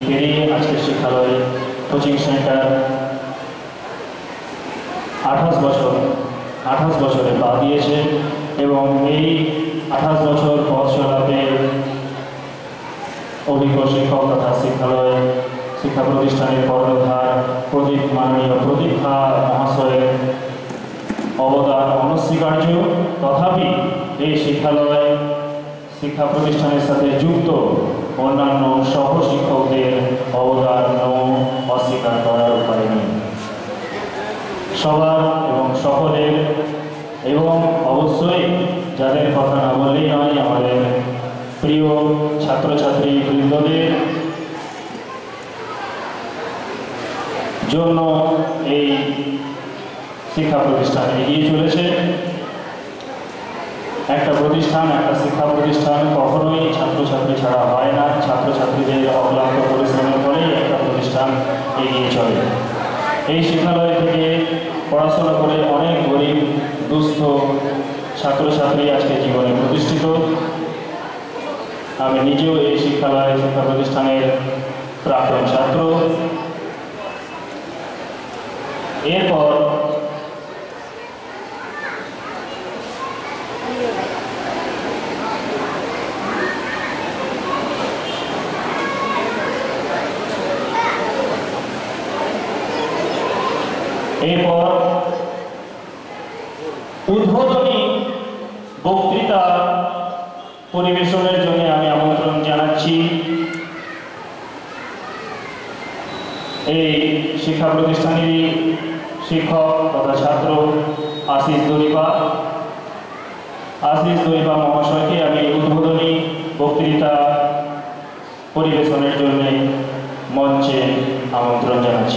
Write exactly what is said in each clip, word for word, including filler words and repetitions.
পেরিয়ে আজকের শিক্ষালয় coaching centre আঠাশ বছর আঠাশ বছরে পা দিয়েছে এবং এই আঠাশ বছর পথ চলাতে অভিজ্ঞ শিক্ষক তথা শিক্ষালয় শিক্ষা প্রতিষ্ঠানের কর্ণধার প্রদীপ মাননীয় প্রদীপা মহাশয়ের অবদান অনস্বীকার্য। তথাপি এই শিক্ষালয় শিক্ষা প্রতিষ্ঠানের সাথে যুক্ত অন্যান্য সহ শিক্ষকদের অবদানও অস্বীকার করার উপায় নেই। সবার এবং সকলের এবং অবশ্যই যাদের কথা না বললেই নয়, আমাদের প্রিয় ছাত্রছাত্রী বৃন্দদের জন্য এই শিক্ষা প্রতিষ্ঠান এগিয়ে চলেছে। একটা প্রতিষ্ঠান একটা শিক্ষা প্রতিষ্ঠান কখনোই ছাত্রছাত্রী ছাড়া হয় না। ছাত্রছাত্রীদের অক্লান্ত পরিশ্রমের ফলেই একটা প্রতিষ্ঠান এগিয়ে চলে। এই শিক্ষালয় থেকে পড়াশোনা করে অনেক গরিব দুস্থ ছাত্রছাত্রী আজকে জীবনে প্রতিষ্ঠিত। আমি নিজেও এই শিক্ষালয় শিক্ষা প্রতিষ্ঠানের প্রাক্তন ছাত্র। এরপর এরপর উদ্বোধনী বক্তৃতা পরিবেশনের জন্য আমি আমন্ত্রণ জানাচ্ছি এই শিক্ষা প্রতিষ্ঠানেরই শিক্ষক তথা ছাত্র আশিস দরিপা আশিস দরিপা মহাশয়কে আমি উদ্বোধনী বক্তৃতা পরিবেশনের জন্য মঞ্চে আমন্ত্রণ জানাচ্ছি।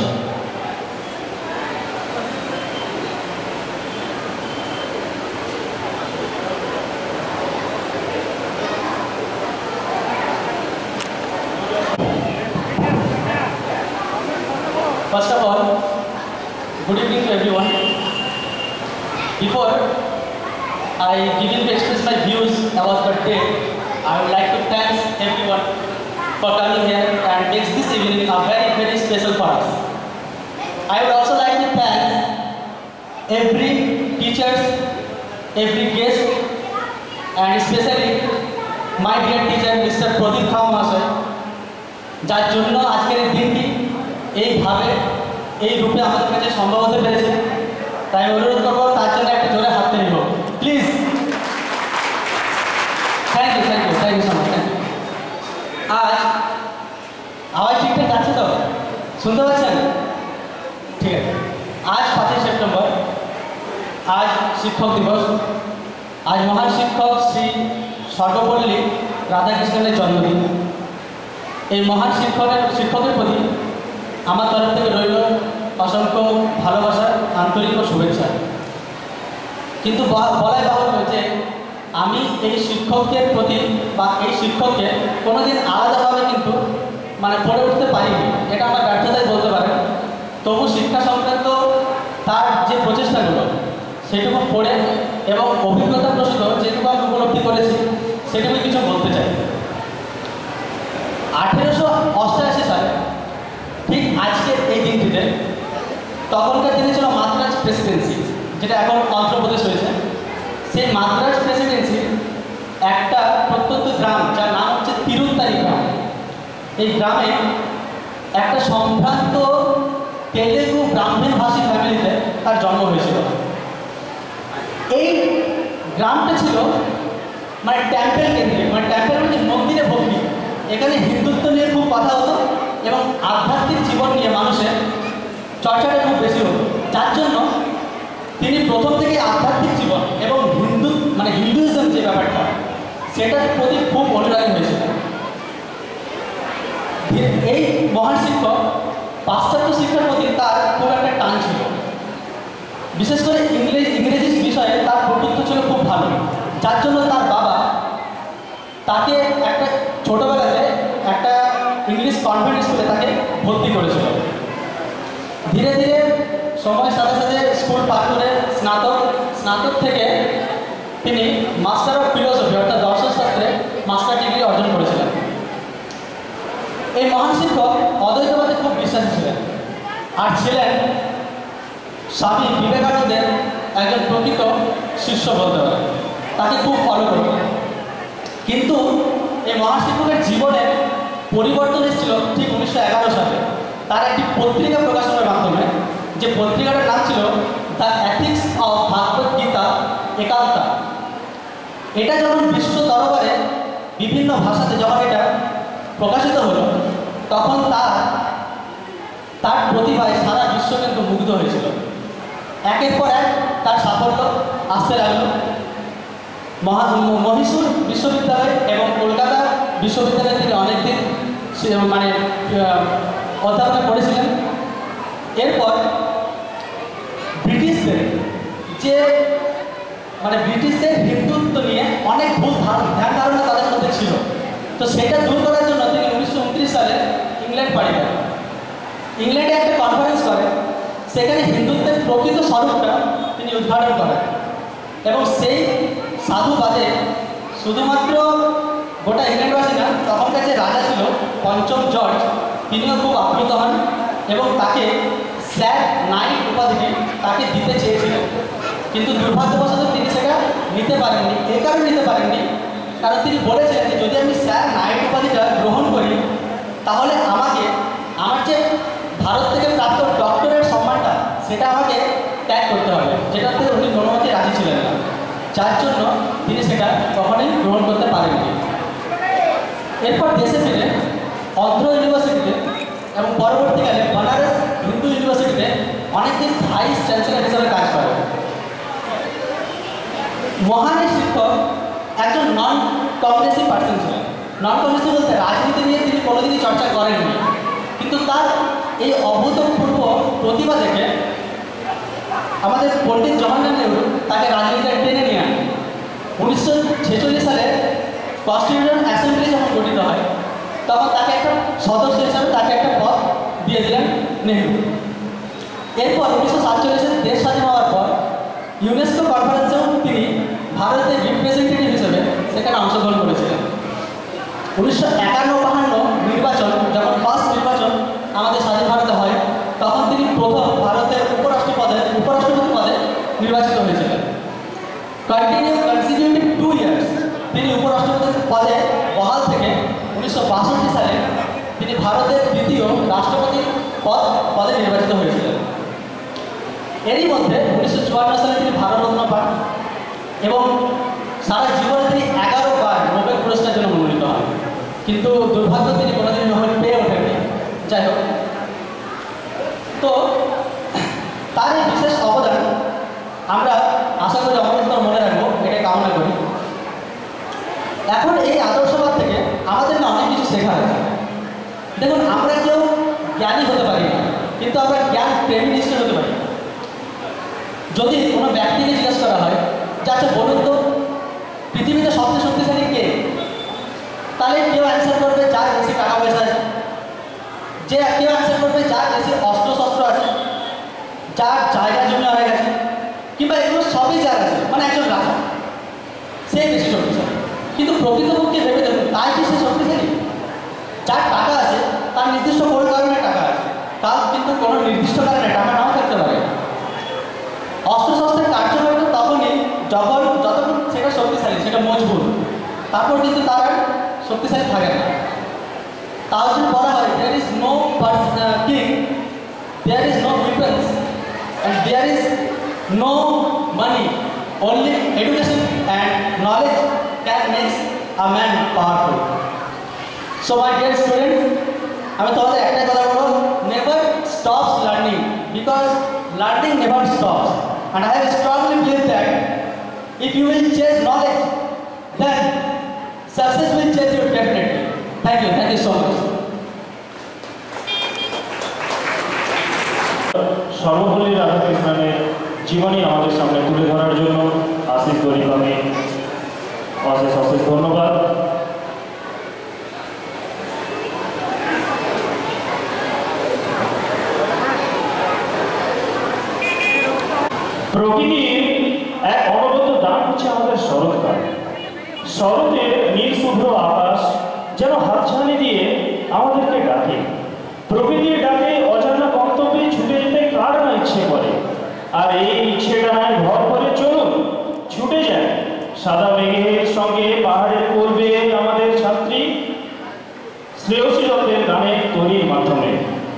First of all, good evening to everyone. Before I begin to express my views about the day, I would like to thank everyone for coming here and makes this evening a very very special for us. I would also like to thank every teachers, every guest, and especially my dear teacher Mister Pradip Mahasay, যার জন্য আজকের দিনটি এইভাবে এই রূপে আমাদের কাছে সম্ভব হতে পেরেছে। তাই অনুরোধ করবো তার জন্য একটা জোরে হাত তালি হোক please. Thank you thank you thank you so much thank you. আজ আওয়াজ ঠিকঠাক যাচ্ছে তো? শুনতে পাচ্ছেন? ঠিক আছে। আজ পাঁচই সেপ্টেম্বর, আজ শিক্ষক দিবস। আজ মহান শিক্ষক শ্রী সর্বপল্লী রাধাকৃষ্ণনের জন্মদিন। এই মহান শিক্ষকের শিক্ষকের প্রতি আমার তরফ থেকে রইল অসংখ্য ভালোবাসা, আন্তরিক ও শুভেচ্ছা। কিন্তু বলাই বাহুল্য যে আমি এই শিক্ষকের প্রতি বা এই শিক্ষককে কোনোদিন আলাদাভাবে কিন্তু মানে পড়ে উঠতে পারিনি, এটা আমার ব্যর্থতাই বলতে পারেন। তবু শিক্ষা সংক্রান্ত তার যে প্রচেষ্টাগুলো সেটুকু পড়ে এবং অভিজ্ঞতা প্রসূত যেটুকু আমি উপলব্ধি করেছি সেটুকু কিছু বলতে চাই। আঠেরোশো অষ্টআশি সালে ঠিক আজকের এই দিনটিতে, তখনকার দিনে ছিল মাদ্রাজ প্রেসিডেন্সি, যেটা এখন অন্ধ্রপ্রদেশ হয়েছে। সেই মাদ্রাজ প্রেসিডেন্সির একটা প্রত্যন্ত গ্রাম যার নাম হচ্ছে তিরুত্তারি গ্রাম। এই গ্রামে একটা সম্ভ্রান্ত তেলেগু ব্রাহ্মণভাষী ফ্যামিলিতে তার জন্ম হয়েছিল। এই গ্রামটা ছিল মানে টেম্পেল কেন্দ্রিক, মানে টেম্পেল মানে মন্দিরে ভক্তি। এখানে হিন্দুত্ব নিয়ে খুব কথা হতো এবং আধ্যাত্মিক জীবন নিয়ে মানুষের চর্চাটা খুব বেশি হতো। যার জন্য তিনি প্রথম থেকে আধ্যাত্মিক জীবন এবং হিন্দু মানে হিন্দুইজম যে ব্যাপারটা সেটার প্রতি খুব অনুরাগী হয়েছিল। এই মহান শিক্ষক পাশ্চাত্য শিক্ষার প্রতি তার খুব একটা টান ছিল। বিশেষ করে ইংরেজি ইংরেজি বিষয়ে তার প্রভুত্ব ছিল খুব ভালো। যার জন্য তার বাবা তাকে একটা ছোটোবেলাতে একটা ইংলিশ কনভেন্ট স্কুলে তাকে ভর্তি করেছিল। ধীরে ধীরে সময়ের সাথে সাথে স্কুল পার করে স্নাতক স্নাতক থেকে তিনি মাস্টার অফ ফিলোসফি অর্থাৎ দর্শনশাস্ত্রে মাস্টার ডিগ্রি অর্জন করেছিলেন। এই মহান শিক্ষক অদ্বৈতবাদে খুব বিশ্বাসী ছিলেন আর ছিলেন স্বামী বিবেকানন্দের একজন প্রকৃত শিষ্য বলতে পারে, তাকে খুব ফলো করতেন। কিন্তু এই মহান শিক্ষকের জীবনে পরিবর্তন এসেছিল ঠিক উনিশশো এগারো সালে তার একটি পত্রিকা প্রকাশনের মাধ্যমে, যে পত্রিকাটার নাম ছিল the ethics of Bhagavad Gita একান্তা। এটা যখন বিশ্ব দরবারে বিভিন্ন ভাষাতে যখন এটা প্রকাশিত হলো, তখন তার তার প্রতিভায় সারা বিশ্ব কিন্তু মুগ্ধ হয়েছিল। একের পর এক তার সাফল্য আসতে লাগলো। মহা মহীশূর বিশ্ববিদ্যালয় এবং কলকাতা বিশ্ববিদ্যালয়ে তিনি অনেকদিন মানে অধ্যাপনা করেছিলেন। এরপর ব্রিটিশদের যে মানে ব্রিটিশদের হিন্দুত্ব নিয়ে অনেক ভুল ধ্যান ধারণা তাদের মধ্যে ছিল, তো সেটা দূর করার জন্য তিনি উনিশশো উনত্রিশ সালে ইংল্যান্ড পাড়ি দেন। ইংল্যান্ডে একটা কনফারেন্স করেন, সেখানে হিন্দুত্বের প্রকৃত স্বরূপটা তিনি উদ্ঘাটন করেন এবং সেই সাধুবাদে শুধুমাত্র গোটা ইংল্যান্ডবাসী না, তখনকার যে রাজা ছিল পঞ্চম জর্জ, তিনিও খুব আপ্লুত হন এবং তাকে স্যার নাইট উপাধিটি তাকে দিতে চেয়েছিলেন। কিন্তু দুর্ভাগ্যবশত তিনি সেটা নিতে পারেননি। এই কারণে নিতে পারেননি কারণ তিনি বলেছিলেন যে যদি আমি স্যার নাইট উপাধিটা গ্রহণ করি, তাহলে আমাকে আমার যে ভারত থেকে প্রাপ্ত ডক্টরের সম্মানটা সেটা আমাকে ত্যাগ করতে হবে, যেটাতে উনি কোনোমতেই রাজি ছিলেন না, যার জন্য তিনি সেটা কখনোই গ্রহণ করতে পারেননি। এরপর দেশে ফিরে অন্ধ্র ইউনিভার্সিটিতে এবং পরবর্তীকালে বনারস হিন্দু ইউনিভার্সিটিতে অনেকদিন ভাইস চ্যান্সেলর হিসেবে কাজ করেন। মহান শিক্ষক একজন নন কংগ্রেসি পার্সন ছিলেন। নন কংগ্রেসি বলতে রাজনীতি নিয়ে তিনি কোনোদিনই চর্চা করেননি, কিন্তু তার এই অভূতপূর্ব প্রতিভা দেখে আমাদের পণ্ডিত জওহরলাল নেহরু তাকে রাজনীতিতে টেনে নিয়ে আনেন। উনিশশো ছেচল্লিশ সালে কনস্টিটিউশন অ্যাসেম্বলি যখন গঠিত হয়, তখন তাকে একটা সদস্য হিসাবে তাকে একটা পদ দিয়ে দিলেন নেহরু। এরপর উনিশশো সাতচল্লিশে দেশ স্বাধীন হওয়ার পর ইউনেস্কো কনফারেন্সেও তিনি ভারতের রিপ্রেজেন্টেটিভ হিসেবে সেখানে অংশগ্রহণ করেছিলেন। উনিশশো একান্ন বাহান্ন নির্বাচন যখন ফার্স্ট নির্বাচন আমাদের স্বাধীন ভারতে হয়, তখন তিনি প্রথম ভারতের উপরাষ্ট্রপদে উপরাষ্ট্রপতি পদে নির্বাচিত হয়েছিলেন। কন্টিনিউ কনসিকিউটিভ টু ইয়ার্স তিনি উপরাষ্ট্রপতি পদে বহাল থেকে উনিশশো বাষট্টি সালে তিনি ভারতের দ্বিতীয় রাষ্ট্রপতি পদ পদে নির্বাচিত হয়েছিলেন। এরই মধ্যে উনিশশো চুয়ান্ন সালে তিনি ভারতরত্ন পান এবং সারা জীবনে তিনি এগারো বার নোবেল পুরস্কারের জন্য মনোনীত হন, কিন্তু দুর্ভাগ্য তিনি কোনোদিন নোবেল পেয়ে ওঠেননি। যাই হোক, তো তার এই বিশেষ অবদান আমরা আশা করি অমৃতর মনে রাখবো, এটা কামনা করি। এখন এই আদর্শবাদ থেকে আমাদের না অনেক কিছু শেখা আছে। দেখুন, আমরা কেউ জ্ঞানী হতে পারি না, কিন্তু আমরা জ্ঞান প্রেমী নিশ্চয় হতে পারি। যদি কোনো ব্যক্তিকে জিজ্ঞাসা করা হয় যে আচ্ছা বলুন তো পৃথিবীতে সবচেয়ে শক্তিশালী কে, তাহলে কেউ অ্যান্সার করবে যার বেশি টাকা পয়সা আছে, যে কেউ অ্যান্সার করবে যার বেশি অস্ত্র শস্ত্র আছে, যার জায়গা জমি হয়ে গেছে, কিংবা এগুলো সবই যার আছে, মানে একজন রাজা, সে বেশি শক্তিশালী। কিন্তু প্রকৃতপক্ষে ভেবে দেখুন, তাই কি সে শক্তিশালী? যার টাকা আছে তার নির্দিষ্ট কোনো কারণে টাকা আছে, তার কিন্তু কোনো নির্দিষ্ট কারণে টাকা নাও থাকতে পারে। অস্ত্রশস্ত্রের কার্যকর তখনই যখন যতক্ষণ সেটা শক্তিশালী, সেটা মজবুত, তারপর কিন্তু তার আর শক্তিশালী থাকে না। তার জন্য বলা হয় there is no king, there is no weapons and there is no money, only education and knowledge can make a man powerful. So my dear students, আমি তোমাদের একটাই কথা বলবো, never stops learning, because learning never stops. And I have strongly believed that if you will chase knowledge, then success will chase you definitely. Thank you. Thank you so much. Sarvepalli রাধাকৃষ্ণনের জীবনী আমাদের সামনে তুলে ধরার জন্য আশিস গরিবাকে অশেষ অশেষ ধন্যবাদ। প্রকৃতির এক অনবদ্য দান হচ্ছে আমাদের শরৎকাল। শরতের নীল শুভ্র আকাশ যেন হাতছানি দিয়ে আমাদেরকে ডাকে। প্রকৃতির ডাকে অজানা গন্তব্যে ছুটে যেতে কার না ইচ্ছে করে, আর এই ইচ্ছেটায় ভর করে চলুন, ছুটে যায় সাদা মেঘের সঙ্গে পাহাড়ের পূর্বে আমাদের ছাত্রী শ্রেয়সী দত্তের গানের তৈরির মাধ্যমে।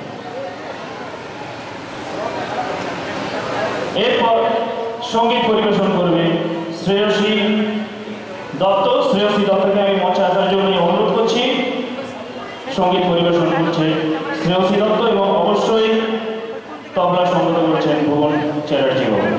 এরপর সঙ্গীত পরিবেশন করবে শ্রেয়সী দত্ত। শ্রেয়সী দত্তকে আমি মঞ্চে আসার জন্য অনুরোধ করছি। সঙ্গীত পরিবেশন করছে শ্রেয়সী দত্ত এবং অবশ্যই তবলা সঙ্গীত করছেন ভুবন চ্যাটার্জি বাবু।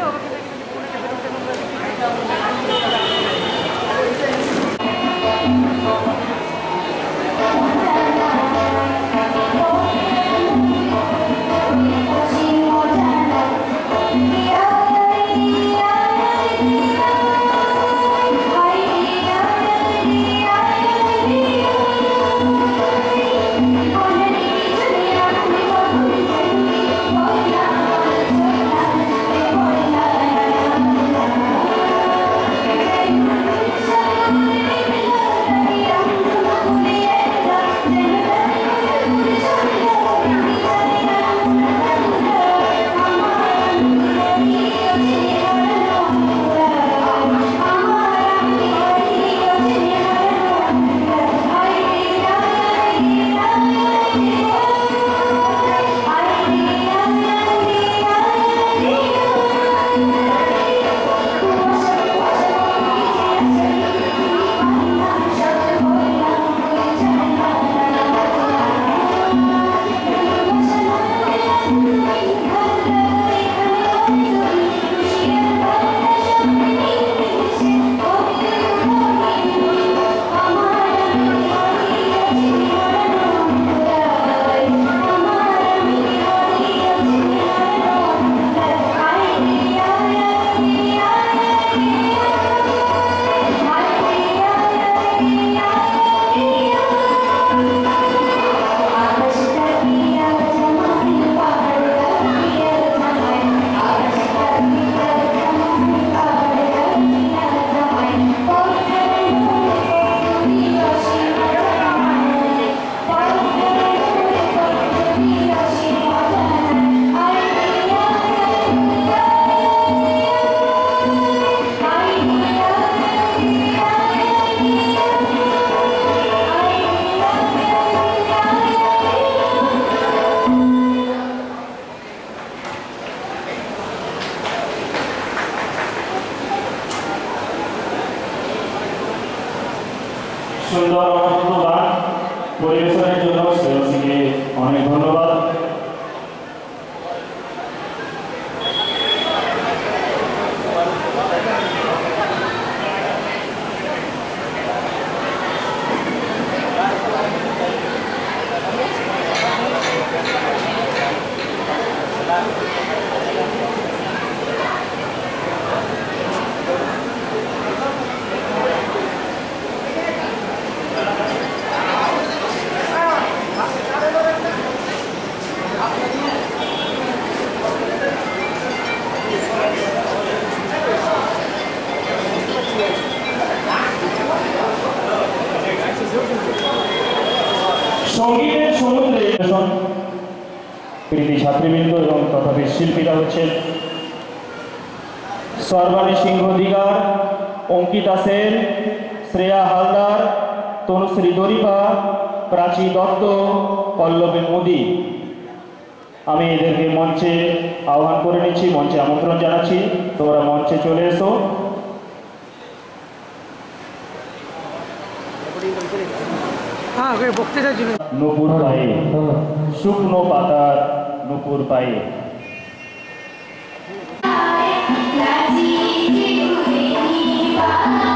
সুন্দর অনন্ত গান পরিবেশনের জন্য শ্রেয়সীকে অনেক ধন্যবাদ। সঙ্গীতের সমুদ্রে কৃতি ছাত্রীবৃন্দ এবং তথাপি শিল্পীরা হচ্ছেন সর্বাণী সিংহ দিগার, অঙ্কিতা সেন, শ্রেয়া হালদার, তনুশ্রী দরিপা, প্রাচী দত্ত, পল্লবী মোদী। আমি এদেরকে মঞ্চে আহ্বান করে নিচ্ছি, মঞ্চে আমন্ত্রণ জানাচ্ছি, তোমরা মঞ্চে চলে এসো। নূপুর পায়ে, শুকনো পাতার নূপুর পায়ে।